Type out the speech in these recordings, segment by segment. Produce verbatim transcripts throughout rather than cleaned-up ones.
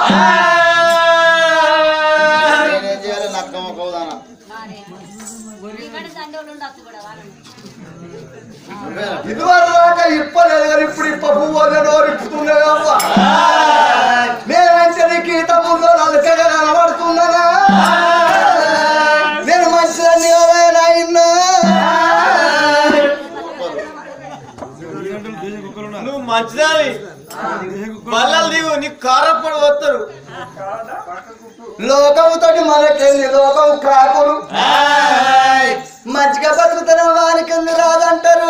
నేనేం చేయాలి నక్కమ్మ కౌదానా ఇదివరదాకా ఇప్పలేదు కానీ ఇప్పుడు ఇప్ప పువ్వు నోరు ఇప్పుతున్నావా నేనంటే నీకు ఈత ముందు నలకగా కనబడుతున్నానా నేను మంచిదాన్ని నాయన నువ్వు మంచిదాని బల్లలు దిగు నీకు కారపడి వస్తారు లోకముతోటి మనకెళ్ళి లోకం కాకులు మంచిగా బతుకుతున్న వారికి రాదంటారు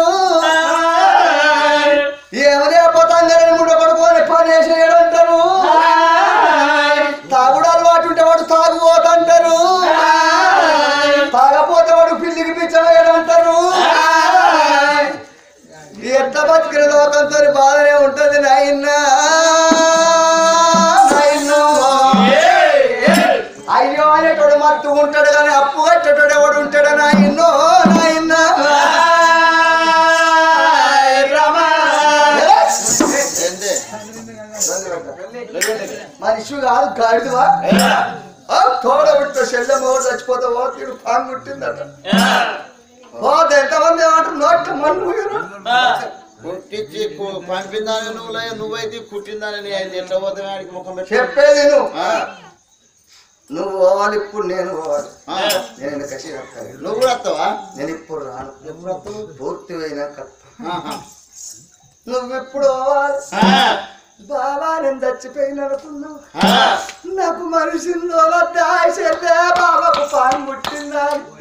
ఏమనే పోతాంగానే ముండ పడుకొని పని వేసేయడంటారు తాగుడు అలవాటు ఉంటే వాడు తాగుపోతంటారు తాగపోతే వాడు పిల్లికి పిచ్చవేయడంటారు ఎట్లా బతికిన లోకంతో బాధనే ఉంటుంది నాయనా అయ్యో అనేటోడు మత్తు ఉంటాడు కానీ అప్పు కట్టేటోడు ఎవడు ఉంటాడు నాయన్నో నాయన మనిషి కాదు గాడిదివా తోడబుట్ట చెల్లె మోడు చచ్చిపోతావో తీడు పాము పుట్టిందట పోతే ఎంతమంది ఏమంటారు నోట్ మన్ను పుట్టించి పంపిందాని నువ్వు నువ్వైతే పుట్టిందని ఎట్లా పోతే వాడికి ముఖం చెప్పేది నువ్వు నువ్వు పోవాలి ఇప్పుడు నేను పోవాలి నేను కసి నువ్వు కూడా వస్తావా నేను ఇప్పుడు రాను ఎప్పుడు వస్తావు పూర్తి అయినాక నువ్వు ఎప్పుడు పోవాలి బాబా నేను చచ్చిపోయిన అనుకున్నావు నాకు మనిషిలో దాయితే బాబాకు పాము పుట్టిందా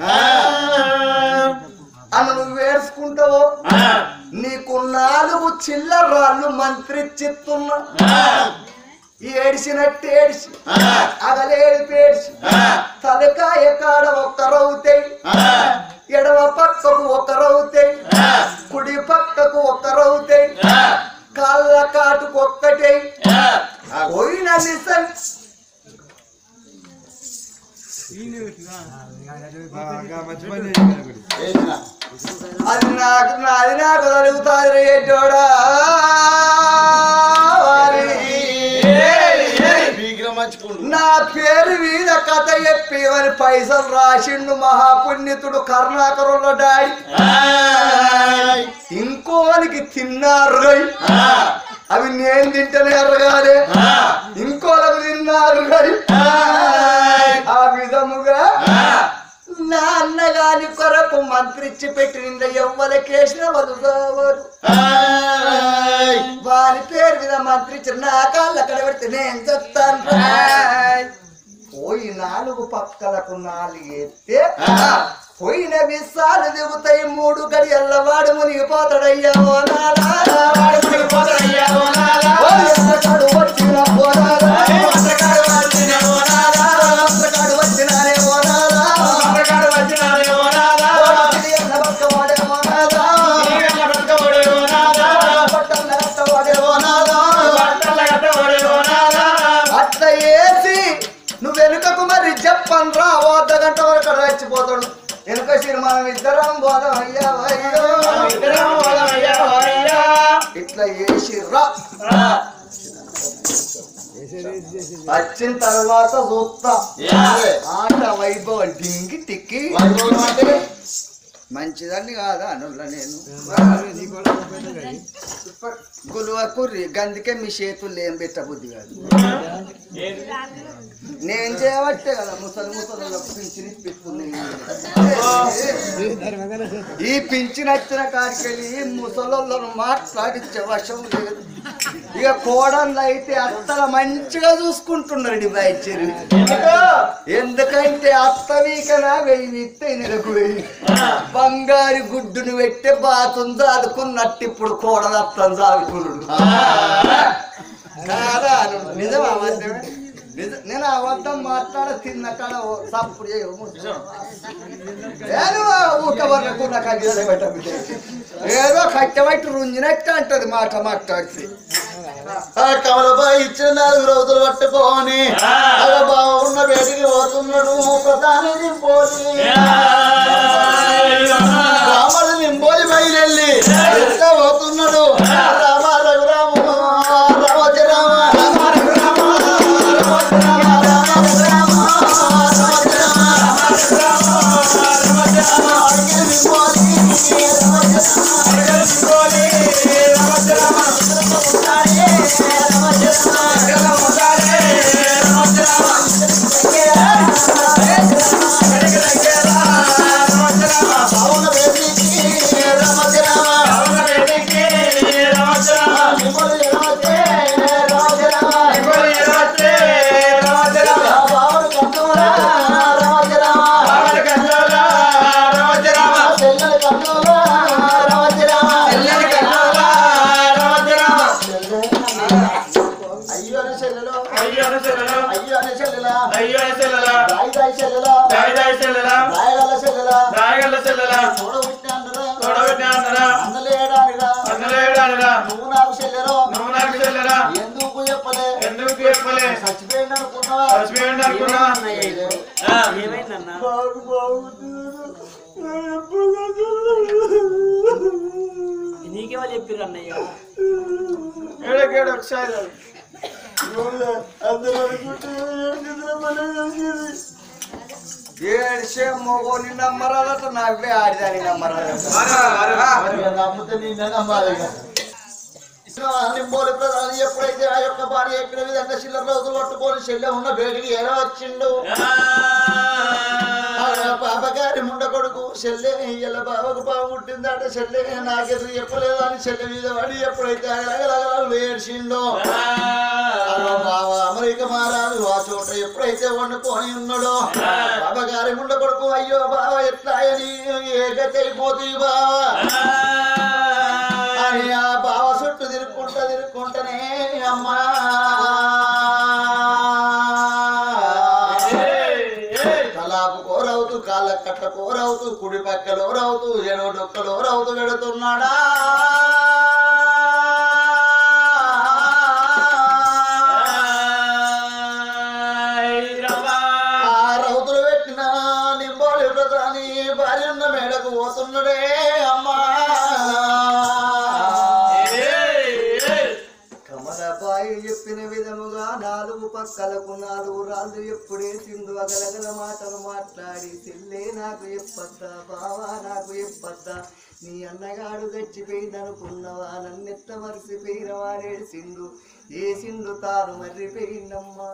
అని నువ్వు వేసుకుంటావు నీకు నాలుగు చిల్లరాళ్ళు మంత్రిచ్చిస్తున్నా ఏడిసినట్టు ఏడిసి అగలేడి పేడిసి తలకాయ కాడ ఒక్కరవుతాయి ఎడమ పక్కకు ఒక్కరవుతాయి కుడి పక్కకు ఒక్కరవుతాయి కాళ్ళ కాటుకు ఒక్కటే పోయిన నిసం అది నాకు అది నాకు కలుగుతుంది ఏంటోడా నా పేరు మీద కథ చెప్పి వారి పైసలు రాసిండు మహాపుణ్యతుడు కర్ణాకరంలో డాడి ఇంకోనికి తిన్నారు అవి నేను తింటనే ఎరగాలి ఇంకోలకు తిన్నారు ఆ విధముగా నా అన్నగాని కొరకు మంత్రిచ్చి పెట్టిన ఎవ్వలకేసిన వదులుతావారు వారి పేరు మీద మంత్రిచ్చిన నా కాళ్ళు అక్కడ పెడితే నేను చెప్తాను పోయి నాలుగు పక్కలకు నాలుగు ఎత్తే పోయిన విసాలు దిగుతాయి మూడు గడియల్ల వాడు మునిగిపోతాడయ్యా ఓ నాలా వాడు మునిగిపోతాడయ్యా ఓ నాలా వచ్చిన పోనాలా వచ్చినానే ఓ నాలా అట్లా వేసి నువ్వు వెనుకకు మరి చెప్పను రా అర్ధ గంట వరకు రచ్చిపోతాడు వెనుక సినిమానం ఇద్దరం పోదాం అయ్యా ఇట్లా వేసి రా వచ్చిన తర్వాత చూస్తా ఆట వైభవం డింగి టిక్కి మంచిదాన్ని కాదా అనుల నేను గులువ కుర్రి గందుకే మీ చేతులు ఏం పెట్టబుద్ధి కాదు నేను చేయబట్టే కదా ముసలి ముసలి పింఛని పెట్టుకున్నాయి ఈ పింఛన్ వచ్చిన కాడికెళ్ళి ముసలోళ్ళను మాట్లాడించే వశం లేదు ఇక కోడళ్ళు అయితే అత్తల మంచిగా చూసుకుంటున్నాడు బాయిచ్చారు ఎందుకంటే అత్త వీకనా వెయ్యి ఇస్తే నెలకు వెయ్యి బంగారు గుడ్డును పెట్టే బాతుందో అదుకున్నట్టు ఇప్పుడు కోడలు అత్తను సాగుకున్నాడు కాదా నిజం అబద్ధమే నిజం నేను అబద్ధం మాట్లాడ తిన్న కాడ సప్పుడు ఊకవర్రకున్న కగ్గ పెట్ట ఏదో కట్టబట్టి రుంజినట్టు అంటది మాట మాట్లాడితే కమలబాయి ఇచ్చిన నాలుగు రోజులు పట్టుకోని అలా బాగున్న వేడికి పోతున్నాడు ప్రధాని నింపోలి రాముడు నింపోలి బయలుల్లి ఎట్లా పోతున్నాడు రామ రఘురాము రామోజ రామ రామ రఘురామ అయ్యో అనే చెల్లెలా అయ్యో అనే చెల్లెలా అయ్యో అనే చెల్లెలా దాయి దాయి చెల్లెలా దాయి దాయి చెల్లెలా దాయగల చెల్లెలా దాయగల చెల్లెలా తోడబుట్టినానురా తోడబెట్టినానురా అందలేడానిరా అందలేడానిరా నువ్వు నాకు చెల్లెలో నువ్వు నాకు చెల్లెలా ఎందుకు చెప్పలే ఎందుకు చెప్పలే చచ్చిపోయింది అనుకున్నావా చచ్చిపోయింది అనుకున్నా ఏమైందన్నా బాగు బాగు నీకేమో చెప్పిర్రు అన్నయ్య ఏడకేడు ఒకసారి ఏడిసే మొగోని నమ్మరాలట నవ్వే ఆడిదాని నమ్మరాలట నమ్ముతే నిన్నే నమ్మాలి నింబోలి ప్రధాని ఎప్పుడైతే ఆ యొక్క భార్య ఎక్కడ విధంగా చిల్లర రోజులు పట్టుకొని చెల్లె ఉన్న బేటికి ఎలా వచ్చిండు పాపగారి ముండ కొడుకు చెల్లె ఇలా బావకు పాప పుట్టిందట చెల్లె నాకెదురు చెప్పలేదు అని చెల్లె మీద పడి ఎప్పుడైతే అగలగలగలు ఏడ్చిండో బావ అమెరికా మారాలు ఆ చోట ఎప్పుడైతే వండుకొని ఉన్నాడో బాబగారి ముండ కొడుకు అయ్యో బావ ఎట్లా అని ఏకైతే అయిపోతుంది బావ అని ఆ బావ చుట్టూ తిరుక్కుంటా తిరుక్కుంటానే అమ్మా తలాపు కోరవుతూ కాళ్ళ కట్ట కోరవుతూ కుడి పక్కలో రవుతూ ఎడవ డొక్కలో రవుతూ పెడుతున్నాడా ఆ రౌతులు పెట్టిన నింబోలి వ్రతాన్ని భార్య ఉన్న మేడకు పోతున్నాడే అమ్మా కమలబాయి చెప్పిన విధముగా నాలుగు పక్కలకు నాలుగు రాళ్ళు ఎప్పుడే సింధు అగలగల మాటలు మాట్లాడి చెల్లే నాకు చెప్పద్దా బావా నాకు చెప్పద్దా నీ అన్నగాడు చచ్చిపోయిందనుకున్నవా నన్నెత్త మరిసిపోయిన వాడేడు సింధు ఏ సింధు తాను మర్రిపోయిందమ్మా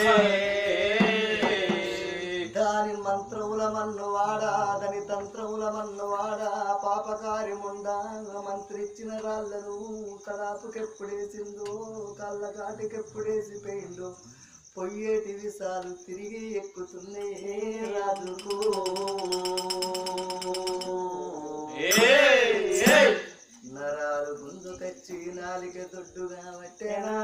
దాని మంత్రముల మన్ను వాడా దాని తంత్రముల మన్ను వాడా పాపకార్యముండా మంత్రిచ్చిన రాళ్ళను కడాపుకెప్పుడేసిందో కళ్ళ కాటికెప్పుడేసి పోయిందో పొయ్యేటి విసాలు తిరిగి ఎక్కుతున్నాయి రాజుకు నరాలు గుంజుకొచ్చి నాలిక దొడ్డుగా పట్టేనా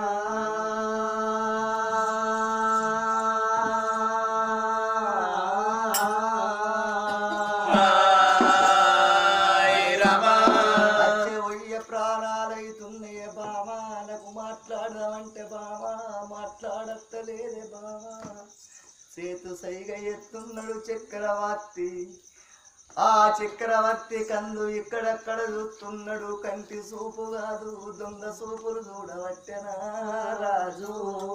ప్రాణాలైతున్నాయి బావా నాకు మాట్లాడదామంటే బావా మాట్లాడత్తలేదే బావా చేతు సైగ ఎత్తున్నాడు చక్రవర్తి ఆ చక్రవర్తి కందు ఇక్కడక్కడ చూస్తున్నాడు కంటి సూపు కాదు దొంగ సూపులు చూడవట్టెనా రాజు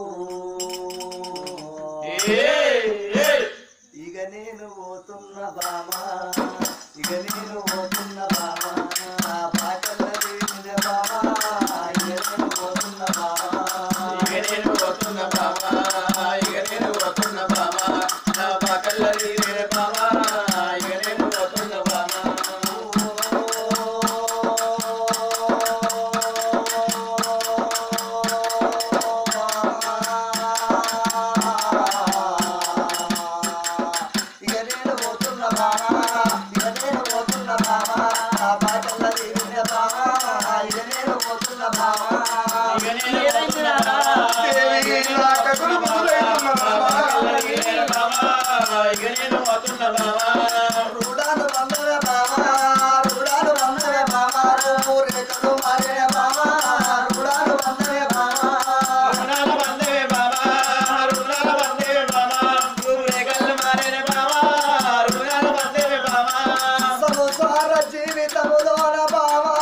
ఇక నేను పోతున్న బావా ఇక నేను పోతున్న బావా పాటల బావా ఇక నేను పోతున్న బావా ఇక నేను పోతున్న బావా ఇక నేను పోతున్న బావా నా పక్కల బావా ఇక నేను పోతున్న బావా ఇక నేను పోతున్న బావా ఇక నేను పోతున్న బావా పాటల బావా ఇక నేను పోతున్న బావా ఇక నేను పోతున్న బావా ఇక నేను పోతున్న బావా రూడాలు వందవే బావా రూడాలు వందవే బావా రేఖలు మారే బావా రూడాలు వందవే బావా రుణాల వందే బావా రుణాల వందే బావా రేగల్ మారే బావా రుణాల వందే బావా సంసార జీవితములోన బావా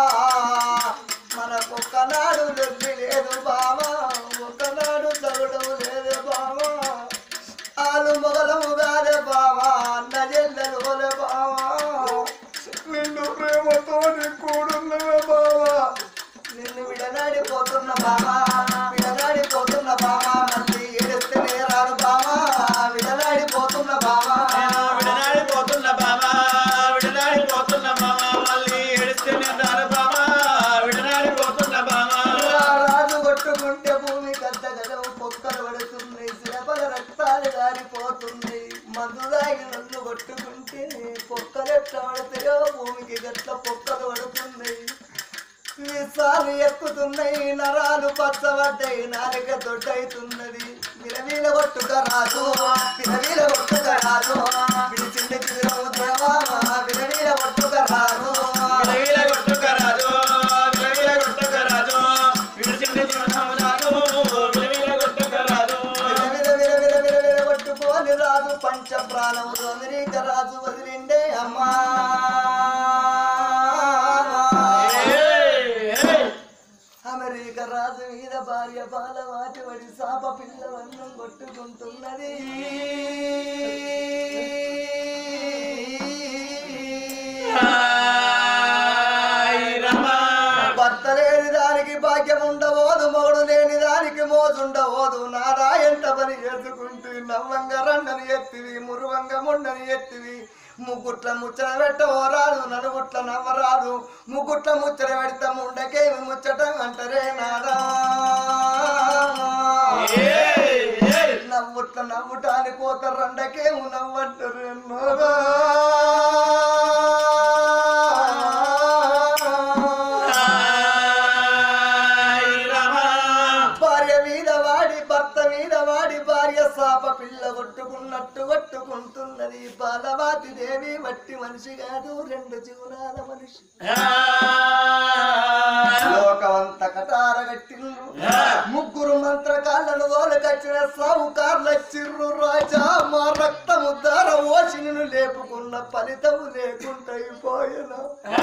మనకు ఒక్కనాడు లెల్లి లేదు బావా ఒక్కనాడు చదువు లేదు బావా ఆలు మొగలము గారే బావా అన్న చెల్లెలు బావా నిన్ను ప్రేమతో కూడున్నవే బావా నిన్ను విడనాడిపోతున్న బావా విడనాడిపోతున్న బావా మళ్ళీ ఏడిస్తేనే రాను బావా విడనాడిపోతున్న బావా విడనాడిపోతున్న బావా విడనాడిపోతున్న బావా మళ్ళీ ఏడిస్తే నేను రాను బావా విడనాడిపోతున్న బావా రాజు కొట్టుకుంటే భూమి కద్ద గదవు పొక్కలు పడుతుంది శిలపల రక్తాలు గారిపోతుంది మందు దాగి నన్ను కొట్టుకుంటే పొక్కలు ఎట్లా పడతాయో భూమికి గట్ల పొక్కలు పడుతున్నాయి విసాలు ఎక్కుతున్నాయి నరాలు పచ్చబడ్డాయి నాలుక దొడ్డైతున్నది కొట్టుక రాదు విలవిల కొట్టుక రాదు విడిచిండి తీరము దేవా విలవిల కొట్టుక రాదు విలవిల కొట్టుక రాదు విలవిల కొట్టుక రాదు విడిచిండి తీరము రాదు విలవిల కొట్టుక రాదు విల విల విల విల విల కొట్టుకోని రాదు పంచ ప్రాణములు అమెరిక రాజు వదిలిండే అమ్మా అమెరిక రాజు మీద భార్య బాల వాటి వడి సాప పిల్లవన్నం కొట్టుకుంటున్నది భర్త లేని దానికి భాగ్యం ఉండబోదు మొగుడు లేని దానికి మోజుండబోదు నాదా ఎంట పని చేసుకుంటూ నవ్వంగా రండని ఎత్తివి మురువంగా ముండని ఎత్తివి ముగ్గుట్ల ముచ్చట పెట్టవరాదు నలుగుట్ల నవ్వరాదు ముగ్గుట్ల ముచ్చట పెడతా ముండకేమి ముచ్చట అంటారే నాదా నవ్వుట్ల నవ్వుటానికి పోత రండకేము నవ్వంటారు నాదా భార్య మీద వాడి భర్త మీద వాడి భార్య సాప పిల్ల కొట్టుకున్నట్టు కొట్టుకుంటున్నది బాలవాతి దేవి వట్టి మనిషి కాదు రెండు జీవనాల మనిషి లోకమంత కటార కట్టిండ్రు ముగ్గురు మంత్రకాళ్ళను వాళ్ళకచ్చిన సావుకార్ల చిర్రు రాజా మా రక్తము దార ఓసిని లేపుకున్న ఫలితము లేకుండా అయిపోయినా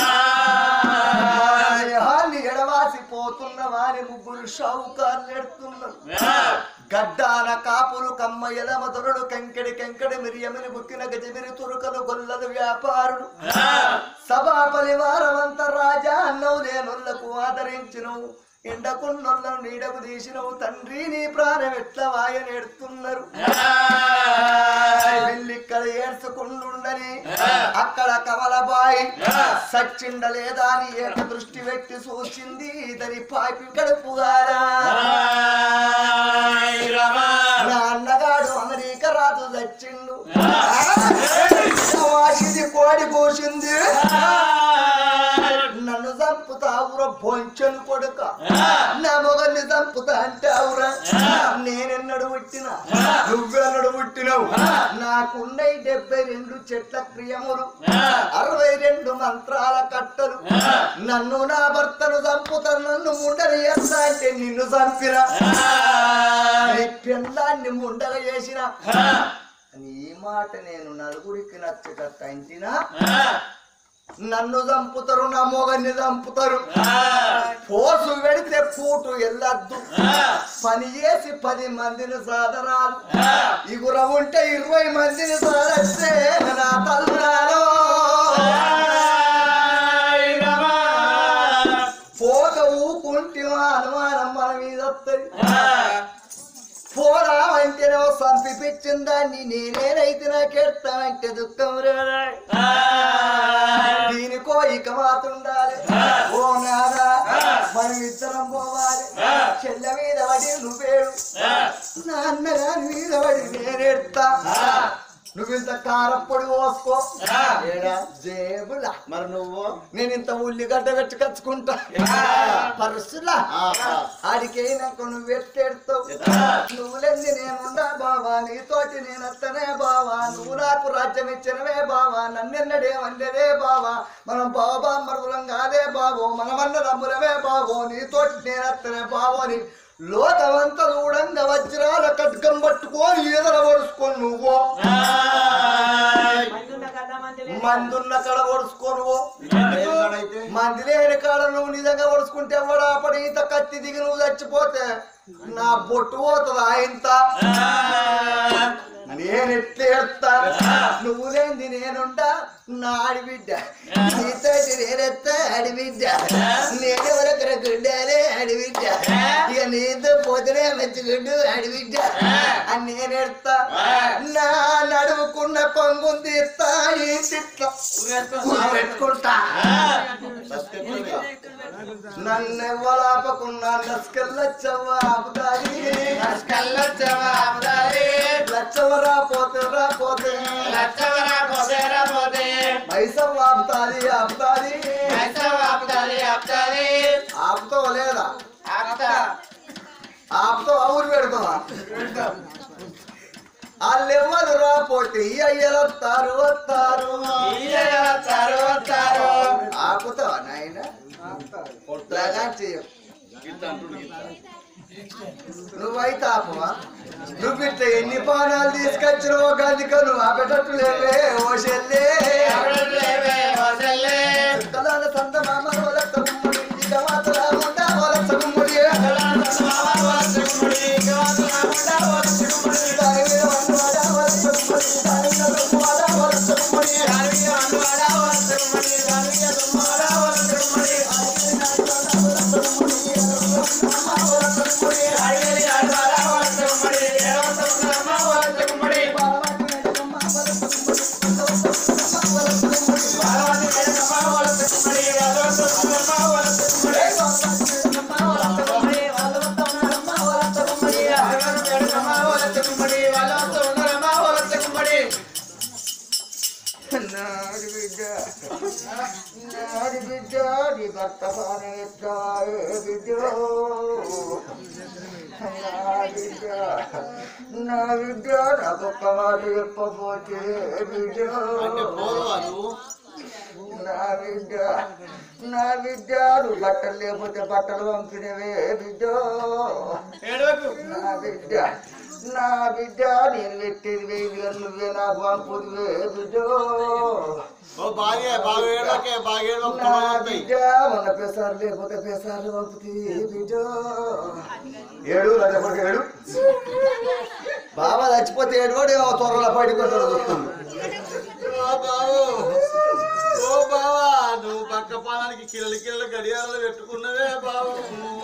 ఎడవాసిపోతున్న వారి ముగ్గురు షావుకార్లు ఎడుతున్నారు గడ్డాన కాపులు కమ్మ ఎలమదొరడు కంకెడి కంకెడి మిరియమిని బుక్కిన గజమిరి తురుకలు గొల్లలు వ్యాపారులు సభా పరివారమంత రాజా అన్నవు లేనొల్లకు ఆదరించినవు ఎండకున్నొల్లను నీడకు తీసినవు తండ్రి నీ ప్రాణం ఎట్లా వాయనేడుతున్నారు ఇక్కడ ఏడ్చుకుండుండని అక్కడ కమలబాయి సచ్చిండలేదా అని ఏక దృష్టి పెట్టి చూసింది ఇతని పాపి కడుపుగారా నా అన్నగాడు అమెరికా రాజు చచ్చిండు వాసిది కోడి కోసింది నన్ను చంపుతావురా బొంచను కొడుక నా మొగల్ని చంపుతా అంటావురా నేనెన్నడు పుట్టినా నువ్వెన్నడు పుట్టినవు నాకున్నై డెబ్బై రెండు చెట్ల క్రియములు అరవై రెండు మంత్రాల కట్టలు నన్ను నా భర్తను చంపుతా నన్ను ముండలు చేస్తా అంటే నిన్ను చంపినా నీ పిల్లాన్ని ముండలు చేసిన ఈ మాట నేను నలుగురికి నచ్చట ఇంటినా నన్ను చంపుతారు నా మొగన్ని చంపుతారు పోసు పెడితే పూటు వెళ్ళద్దు పని చేసి పది మందిని సాధనాలు ఇగుర ఉంటే ఇరవై మందిని సాధస్తే నా తల్లురాలో పోక ఊకుంటివా అనుమానం మన మీద వస్తుంది పోరా అంటేనే సంపిపించిన దాన్ని నేనేనైతే నాకెడతానంటే దుఃఖం రాదా దీనికో ఇక మాత్రుండాలి ఓ నాదా మనం ఇద్దరం పోవాలి చెల్ల మీద పడి నువ్వేడు నా అన్నగారి మీద పడి నేనేడతా నువ్వు ఇంత కారప్పొడి పోసుకో జేబులా మరి నువ్వు నేను ఇంత ఉల్లిగడ్డ పెట్టి కచ్చుకుంటా పరుసులా ఆడికైనాక నువ్వు ఎట్టేడుతావు నువ్వు లేని నేనుండా బావా నీతోటి నేను అత్తనే బావా నువ్వు నాకు రాజ్యం ఇచ్చినవే బావా నన్నెన్నడే వండేదే బావా మనం బాబా మరువులం కాదే బావో మనమన్న రమ్ములవే బావో నీతోటి నేను అత్తనే బావోని లోకమంతా చూడంగా వజ్రాల ఖడ్గం పట్టుకొని ఈదల పొడుచుకొని నువ్వు మందున్న కడ పొడుచుకొని మంది లేని కాడ నువ్వు నిజంగా పొడుచుకుంటే ఎవడా పడి ఇంత కత్తి దిగి నువ్వు చచ్చిపోతే నా బొట్టు పోతుంది ఆయంత నేను ఎట్లేస్తా నువ్వు లేని నేనుంటా నా ఆడిబిడ్డ నీతోటి నేనెత్తా ఆడిబిడ్డ నేనెవరొకరు గుడ్డాలే ఆడిబిడ్డ ఇక నీతో పోతేనే మంచిగుడ్డు ఆడిబిడ్డ అని నేనెడతా నా నడుముకున్న కొంగుంది తీస్తా పెట్టుకుంటా నన్ను ఎవలాపకున్నా నస్కెళ్ళొచ్చవా ఆపుదారి నస్కెళ్ళొచ్చవా ఆపుదారి లచ్చవరా పోతే రా పోతే లచ్చవరా పోతే రా పోతే పైసలు ఆపుతాది ఆపుతాది పైసలు ఆపుతాది ఆపుతాది ఆపుతావా లేదా ఆపుతా ఆపుతావా ఊరు పెడతావా వాళ్ళెవ్వరు రాపోతే ఈ అయ్యలు వస్తారు వస్తారు ఆపుతావా నాయన చెయ్యవు నువ్వైతే ఆపవా నువ్వు ఇట్లా ఎన్ని పానాలు తీసుకొచ్చినావో గదిక నువ్వు ఆపేటట్టు లేవే ఓ చెల్లే సంత మామ వలస గుమ్మడి మాతలా ఉంటా వలస గుమ్మడి నా విద్య నాకొక్క మాట చెప్పబోతే విద్య నా విద్య నా విద్య నువ్వు బట్టలు లేకపోతే బట్టలు పంపినవే విద్య నా విద్య నా బిడ్డ నేను పెట్టేది వేది నువ్వే నాకు పంపుదివే బిడ్డ నా బిడ్డ మొన్న పెసారు లేకపోతే పెసార్లు పంపుతుంది బిడ్డ ఏడు లేకపోతే ఏడు బాబా చచ్చిపోతే ఏడు కూడా ఏమో త్వరలో పడిపోతాడు వస్తుంది ఓ బావా నువ్వు పక్క పానానికి కిళ్ళ కిళ్ళ గడియారాలు పెట్టుకున్నవే బాబు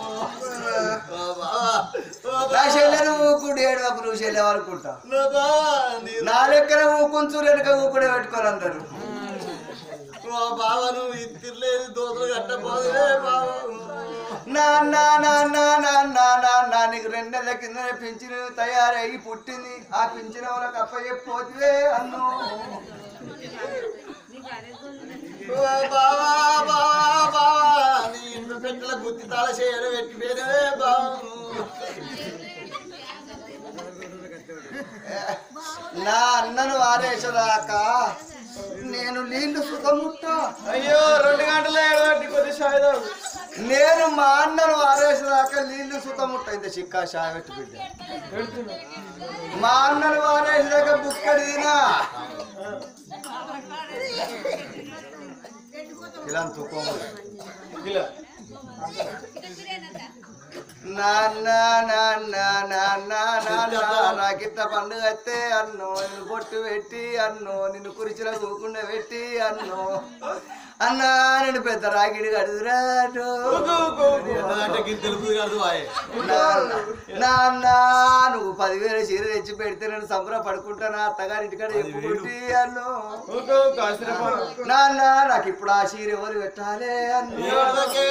ఊకుంటు ఏడు వరకు నువ్వు చెల్లె అనుకుంటా నా లెక్కన ఊకుంచు వెనుక ఊకుడే పెట్టుకొని అంటారు బాబా నువ్వు ఇద్దరులేదు దోతులు కట్టపోదే బాబు నాన్న నాన్న నాన్న నాన్న నీకు రెండు నెలల కింద పింఛన్ తయారయ్యి పుట్టింది ఆ పింఛన్ వాళ్ళకి అప్ప చెప్పిపోతే అన్ను బావా బావా బావా నీ ఇంట్లో పెట్టల గుత్తి తాళ చేయడం పెట్టిపోయినవే బాబు నా అన్నను వారేసదాకా నేను నీళ్లు సుఖముట్టా అయ్యో రెండు గంటల ఏడబట్టి కొద్ది సాయుధం నేను మా అన్నను వారేసదాకా నీళ్లు సుఖముట్ట ఇంత చిక్కా షాయ పెట్టి బిడ్డ మా అన్నను వారేసదాకా బుక్కడినా ఇలా తుకోమ ఇలా నాన్న నాన్న నాన్న నాన్న నాకింత పండుగ అయితే అన్నో నిన్ను పొట్టు పెట్టి అన్నో నిన్ను కురిచిలో కూకుండా పెట్టి అన్నో అన్నా నేను పెద్ద రాగిడి కడుదురాడు తెలుపు కాదు నాన్న నువ్వు పదివేల చీర తెచ్చి పెడితే నేను సంబర పడుకుంటానా అత్తగారి ఇంటికాడ చెప్పుకుంటే అన్నో నాన్న నాకు ఇప్పుడు ఆ చీర ఎవరు పెట్టాలి అన్నో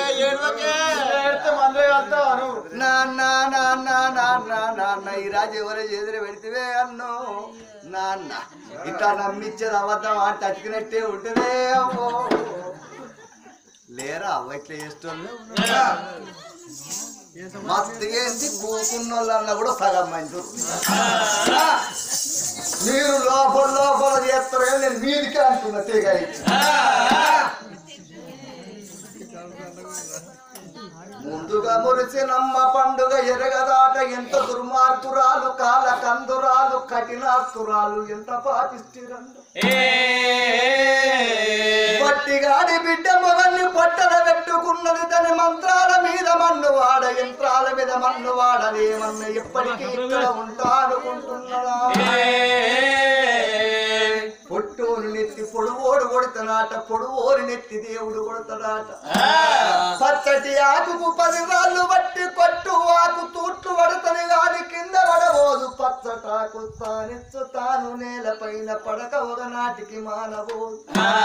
నాన్న నాన్న నాన్న నాన్న ఈ రాజు ఎవరో చేతులు పెడితే అన్నో నాన్న ఇట్లా నమ్మిచ్చేది అబద్ధం అని తట్టుకున్నట్టే ఉంటుందే అమ్మో లేరా అవ్వ ఇట్లా చేస్తుంది మస్తు ఏంది కూకున్న వాళ్ళన్నా కూడా సగం మంచి మీరు లోపల లోపల చేస్తారు నేను మీదికే అంటున్నా తీగ ముందుగా మురిసినమ్మ పండుగ ఎరగదాట ఎంత దుర్మార్గురాలు కాల కందురాలు కఠినాస్తురాలు ఎంత పాటిస్తురండు పట్టిగాడి బిడ్డ మొగల్ని పొట్టన పెట్టుకున్నది తన మంత్రాల మీద మన్ను వాడ యంత్రాల మీద మన్ను వాడలేమన్న ఎప్పటికీ ఇక్కడ ఉంటా అనుకుంటున్నాడా పొట్టోని నెత్తి పొడువోడు కొడుతున్నాట పొడువోని నెత్తి దేవుడు కొడుతున్నాట పచ్చటి ఆకుకు పది రాళ్ళు బట్టి కొట్టు ఆకు తూట్లు పడుతుంది గాని కింద పడబోదు పచ్చటాకు తానెచ్చు తాను నేల పైన పడక ఒకనాటికి మానబోదు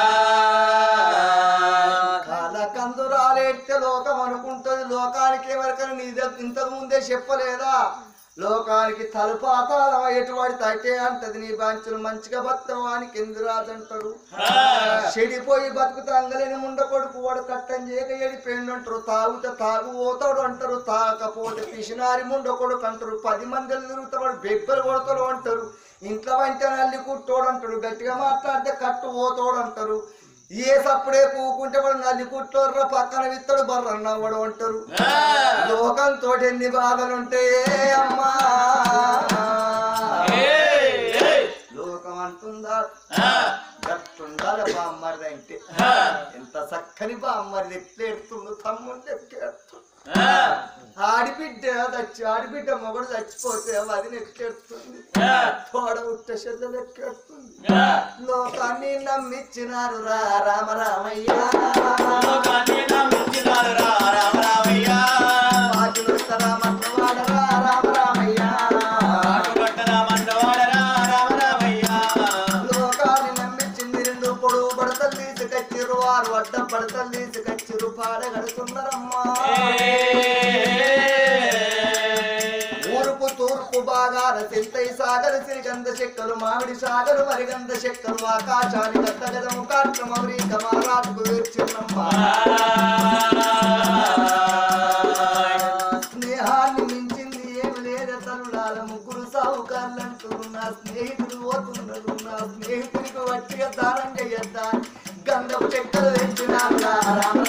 కాల కందురాలేస్తే లోకం అనుకుంటది లోకానికి ఎవరికైనా నీ ఇంతకు ముందే చెప్పలేదా లోకానికి తలుపాతాలం ఎటువంటి తట్టే అంటది నీ బాంచులు మంచిగా బతవానికి ఎందు రాదంటారు చెడిపోయి బతుకుతాంగలేని ముండ కొడుకు వాడు కట్టం చేయక ఎడిపోయిండు తాగుతే తాగు పోతాడు అంటారు తాకపోతే పిసినారి ముండ కొడుకు అంటారు పది మందిలు తిరుగుతాడు బెబ్బలు కొడతాడు అంటారు ఇంట్లో వంట నల్లి కుట్టోడు అంటాడు గట్టిగా మాట్లాడితే కట్టు పోతాడు అంటారు ఏ సప్పుడే కూకుంటే వాడు నల్లి కుట్టోర్రా పక్కన విత్తడు బర్రన్నవాడు అంటారు లోకంతో ఎన్ని బాధలుంటాయే అమ్మా లోకం అంటుందా గట్టుండాలి బామ్మరిది అంటే ఎంత చక్కని బామ్మరిది ఎట్లేడుతుందో తమ్ముడు ఎక్కేడుతుంది ఆడిబిడ్డ చచ్చి ఆడిబిడ్డ మొగడు చచ్చిపోతే అది ఎక్కేడుతుంది తోడ ఉట్ట చెల్లెలు ఎక్కేడుతుంది లోకాన్ని నమ్మిచ్చినారు రా రామ రామయ్య రామన్నవాడరా రామ రామయ్య లోకాన్ని నమ్మించింది రెండు పొడుగు పడతలు తీసుకొచ్చిరు వారు అడ్డం పడతలు తీసుకొచ్చిరు పాడగడుతున్నారమ్మా ఊరుపు తూర్పు బాగాన చింతై సాగరు సిరిగంధ చెక్కలు మామిడి సాగరు మరిగంధ చెక్కలు ఆకాశాన్ని గద్దగదము కాట్రమౌరి కమారాజుకు వేర్చిన్నమ్మా స్నేహాన్ని మించింది ఏమి లేదు తనులాల ముగ్గురు సావుకారులంటారు నా స్నేహితుడు పోతున్నారు నా స్నేహితుడికి వట్టిగా దానం చేయద్దా గంధపు చెక్కలు తెచ్చినా రామ